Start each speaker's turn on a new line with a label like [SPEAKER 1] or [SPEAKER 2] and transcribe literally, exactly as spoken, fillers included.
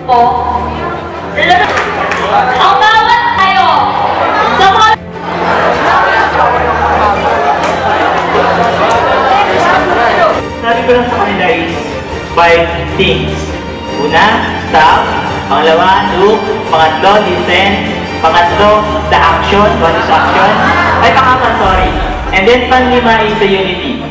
[SPEAKER 1] po. Ang bawat tayo sa mga...
[SPEAKER 2] Sabi ko lang sa kanila is five things. Una, stop. Pangalawa, look. Pangatlo, listen. Pangatlo, the action. What is action? Ay, pangatlo, sorry. And then, panglima is the unity.